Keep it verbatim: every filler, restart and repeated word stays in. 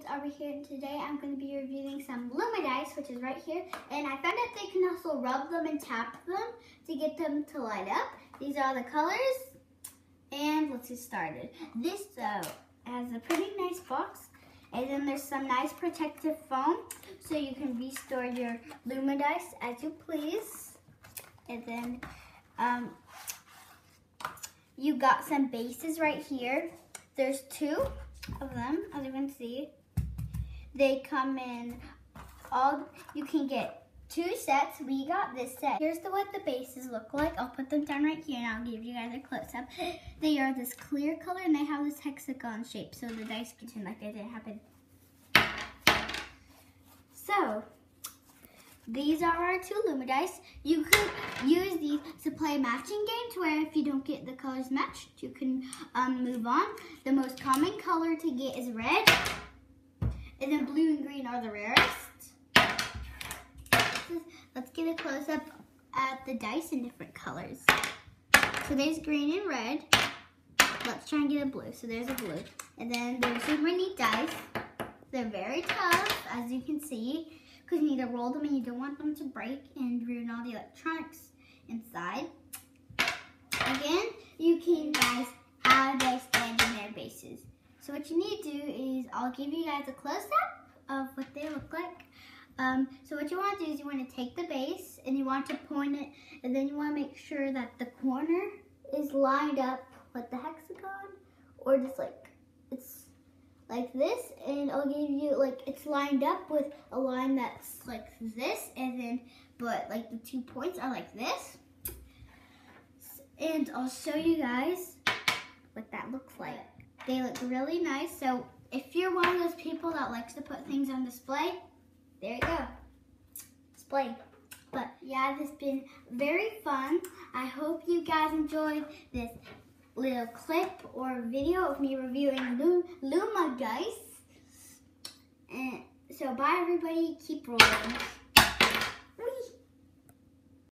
over here, and today I'm going to be reviewing some Lumadice, which is right here. And I found out they can also rub them and tap them to get them to light up. These are the colors, and let's get started. This uh, has a pretty nice box, and then there's some nice protective foam, so you can restore your Lumadice as you please. And then um, you got some bases right here. There's two of them, as you can see. They come in all, you can get two sets. We got this set. Here's the, what the bases look like. I'll put them down right here and I'll give you guys a close up. They are this clear color and they have this hexagon shape, so the dice can turn like they didn't happen. So, these are our two Lumadice. You could use these to play matching games where if you don't get the colors matched, you can um, move on. The most common color to get is red, and then blue and green are the rarest. Let's get a close up at the dice in different colors. So there's green and red. Let's try and get a blue. So there's a blue. And then there's super neat dice. They're very tough, as you can see, because you need to roll them and you don't want them to break and ruin all the electronics inside. Again, you can guys how they stand in their bases. So what you need to do is, I'll give you guys a close-up of what they look like. Um, so what you want to do is you want to take the base and you want to point it, and then you want to make sure that the corner is lined up with the hexagon, or just like it's like this, and I'll give you, like, it's lined up with a line that's like this, and then, but like the two points are like this. And I'll show you guys what that looks like. They look really nice, so if you're one of those people that likes to put things on display, there you go, display. But yeah, this has been very fun. I hope you guys enjoyed this little clip or video of me reviewing Lum Lumadice. And so bye everybody, keep rolling.